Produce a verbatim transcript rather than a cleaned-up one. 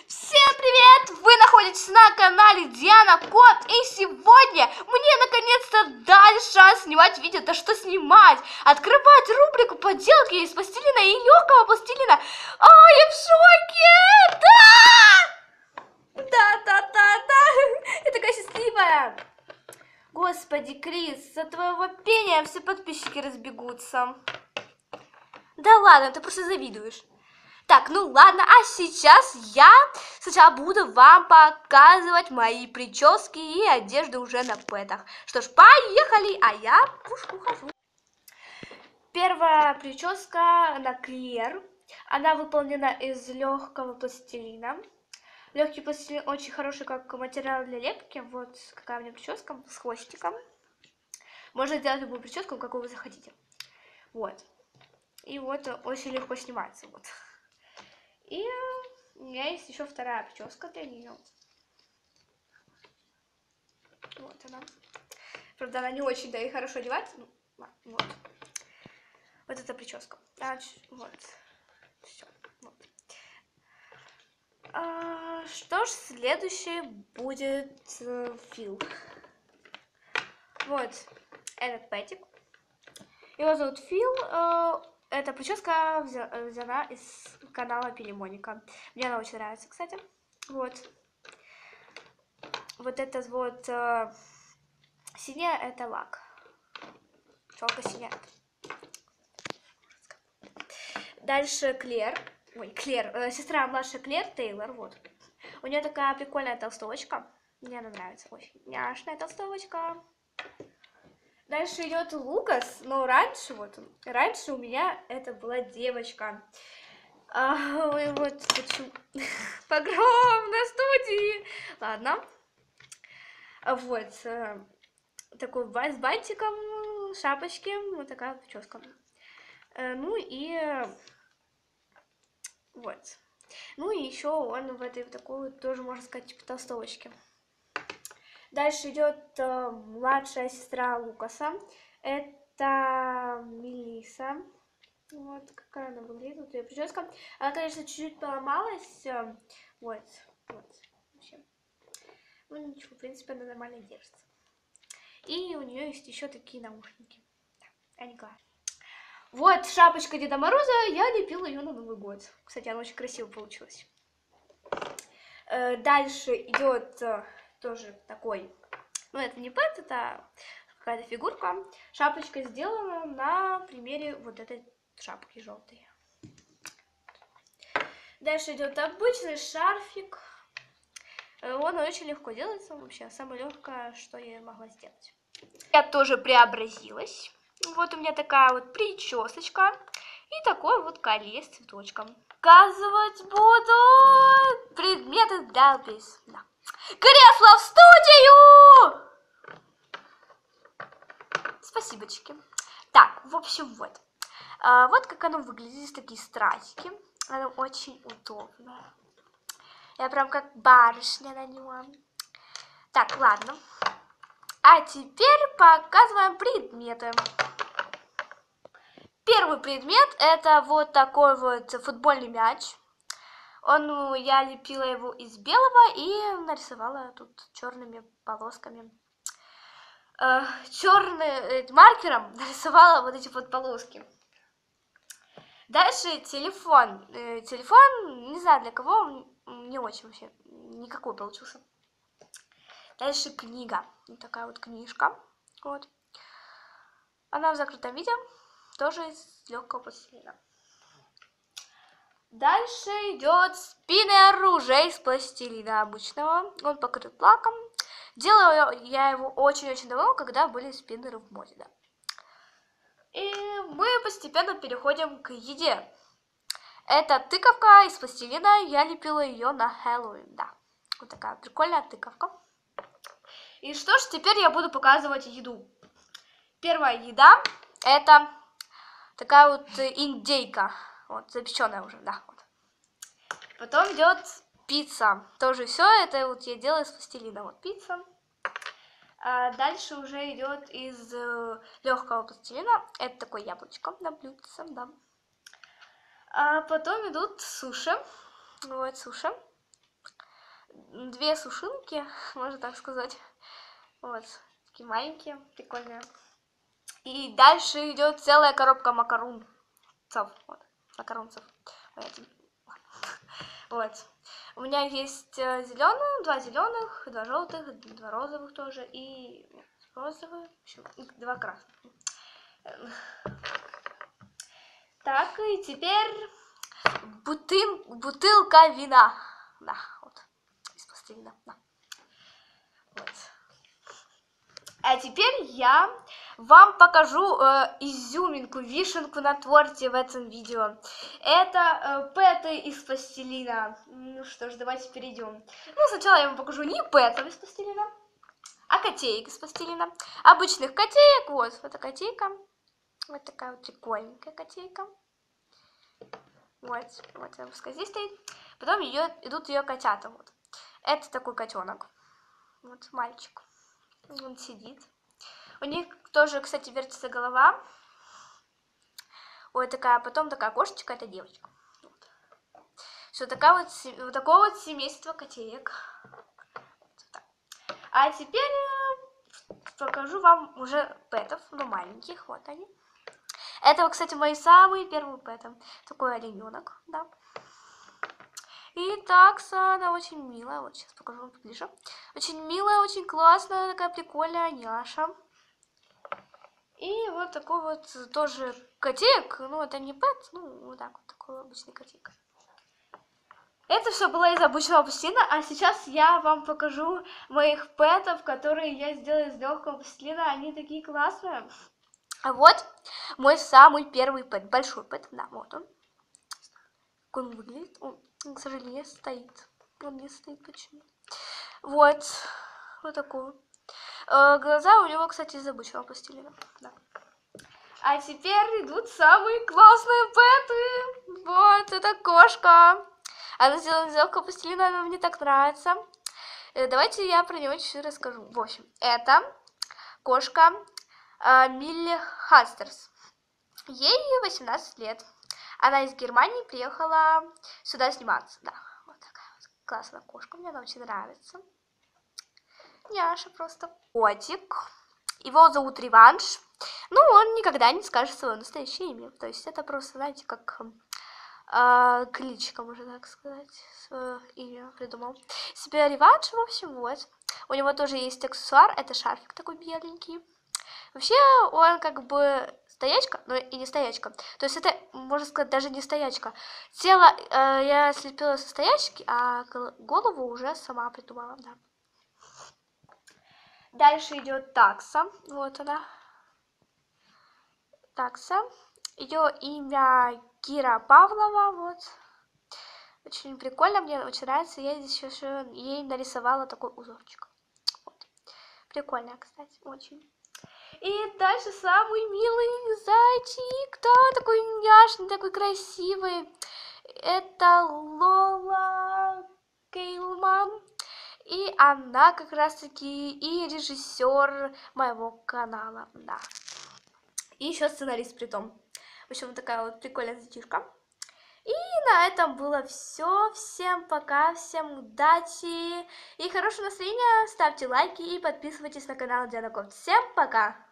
Всем привет! Вы находитесь на канале Диана Кот, и сегодня мне наконец-то дали шанс снимать видео. Да что снимать? Открывать рубрику поделки из пластилина и легкого пластилина. А, я в шоке! Да! Да, да, да, да! Я такая счастливая! Господи, Крис, от твоего пения все подписчики разбегутся. Да ладно, ты просто завидуешь. Так, ну ладно, а сейчас я сначала буду вам показывать мои прически и одежду уже на пэтах. Что ж, поехали, а я уж ухожу. Первая прическа на Клер. Она выполнена из легкого пластилина. Легкий пластилин очень хороший как материал для лепки. Вот какая у меня прическа с хвостиком. Можно сделать любую прическу, какую вы захотите. Вот. И вот очень легко снимается. Вот. И у меня есть еще вторая прическа для нее. Вот она. Правда, она не очень, да и хорошо одевается. Ну, вот. Вот эта прическа. Значит, вот. Все. Вот. А, что ж, следующий будет э, Фил. Вот этот пэтик. Его зовут Фил. Э, эта прическа взята из канала Пилимоника. Мне она очень нравится, кстати. Вот. Вот это вот э, синяя, это лак. Челка синяя. Дальше Клер. Ой, Клер. Э, сестра младшая Клер, Тейлор, вот. У нее такая прикольная толстовочка. Мне она нравится очень. Няшная толстовочка. Дальше идет Лукас, но раньше, вот, раньше у меня это была девочка. А, ой, вот почему. Погром на студии. Ладно. Вот. Э, такой с бантиком, шапочки, вот такая вот прическа. Э, ну и вот. Ну и еще он в этой в такой вот, тоже, можно сказать, типа толстовочки. Дальше идет э, младшая сестра Лукаса. Это Мелиса. Вот какая она выглядит, вот ее прическа. Она, конечно, чуть-чуть поломалась. Э, вот, вот, вообще. Ну ничего, в принципе, она нормально держится. И у нее есть еще такие наушники. Да, они классные. Вот шапочка Деда Мороза, я лепила ее на Новый год. Кстати, она очень красиво получилась. Э, дальше идет э, тоже такой, ну это не пэт, это какая-то фигурка. Шапочка сделана на примере вот этой шапки желтой. Дальше идет обычный шарфик. Он очень легко делается, вообще самое легкое, что я могла сделать. Я тоже преобразилась. Вот у меня такая вот причесочка и такой вот коле с цветочком. Показывать буду предметы для бис. Да. Кресло в студию! Спасибочки. Так, в общем, вот. А, вот как оно выглядит. Здесь такие стразики. Оно очень удобно. Я прям как барышня на нем. Так, ладно. А теперь показываем предметы. Первый предмет это вот такой вот футбольный мяч. Он, ну, я лепила его из белого и нарисовала тут черными полосками. Э, черным э, маркером нарисовала вот эти вот полоски. Дальше телефон. Э, телефон, не знаю для кого, не очень вообще, никакой получился. Дальше книга. Вот такая вот книжка. Вот. Она в закрытом виде. Тоже из легкого пластилина. Дальше идет спиннер уже из пластилина обычного. Он покрыт лаком. Делаю я его очень-очень давно, когда были спиннеры в моде, да. И мы постепенно переходим к еде. Это тыковка из пластилина. Я лепила ее на Хэллоуин, да. Вот такая прикольная тыковка. И что ж, теперь я буду показывать еду. Первая еда это такая вот индейка. Вот, запеченная уже, да. Вот. Потом идет пицца. Тоже все это вот я делаю из пластилина. Вот пицца. А дальше уже идет из э, легкого пластилина. Это такое яблочко на блюдце, да. А потом идут суши. Вот суши. две сушинки, можно так сказать. Вот, такие маленькие, прикольные. И дальше идет целая коробка макарунцев. Вот, макарунцев. Вот. У меня есть зеленые, два зеленых, два желтых, два розовых тоже и розовые, в общем, два красных. Так, и теперь бутыл, бутылка вина. Да, вот, из пластилина, да. Вот. А теперь я вам покажу э, изюминку, вишенку на торте в этом видео. Это э, пэты из пластилина. Ну что ж, давайте перейдем. Ну, сначала я вам покажу не пэтов из пластилина, а котеек из пластилина. Обычных котеек, вот, вот эта котейка. Вот такая вот прикольненькая котейка. Вот, вот она пускай здесь стоит. Потом ее, идут ее котята. Вот. Это такой котенок. Вот мальчик. Он сидит. У них тоже, кстати, вертится голова. Ой, такая, потом такая кошечка, это девочка. Вот. Все, такая вот, вот такое вот семейство котеек. Вот. А теперь покажу вам уже пэтов, ну, маленьких. Вот они. Это, кстати, мои самые первые пэты. Такой олененок, да. И такса, она очень милая. Вот сейчас покажу вам поближе. Очень милая, очень классная, такая прикольная няша. И вот такой вот тоже котик. Ну, это не пэт, ну, вот так вот, такой обычный котик. Это все было из обычного пластилина, а сейчас я вам покажу моих пэтов, которые я сделала из легкого пластилина. Они такие классные. А вот мой самый первый пэт, большой пэт, да, вот он. Как он выглядит, он, к сожалению, стоит, он не стоит почему. Вот, вот такой. Э, глаза у него, кстати, из обычного пластилина, да. А теперь идут самые классные пэты. Вот, это кошка. Она сделана из легкого пластилина, она мне так нравится. Э, давайте я про него чуть-чуть расскажу. В общем, это кошка Милли Хастерс. Ей восемнадцать лет. Она из Германии приехала сюда сниматься. Да, вот такая вот классная кошка. Мне она очень нравится. Няша просто. Котик. Его зовут Реванш. Ну, он никогда не скажет свое настоящее имя. То есть это просто, знаете, как э, кличка, можно так сказать. Свое имя придумал себе Реванш, в общем, вот. У него тоже есть аксессуар. Это шарфик такой беленький. Вообще, он как бы стоячка, но и не стоячка. То есть это, можно сказать, даже не стоячка. Тело э, я слепила со стоячки, а голову уже сама придумала, да. Дальше идет такса. Вот она. Такса. Ее имя Кира Павлова. Вот. Очень прикольно, мне очень нравится. Я здесь еще ей нарисовала такой узорчик. Вот. Прикольно, кстати, очень. И дальше самый милый зайчик, да, такой няшный, такой красивый. Это Лола Кейлман. И она как раз-таки и режиссер моего канала, да. И еще сценарист при том. В общем, вот такая вот прикольная зайчишка. И на этом было все. Всем пока, всем удачи и хорошего настроения. Ставьте лайки и подписывайтесь на канал Диана Кофт. Всем пока!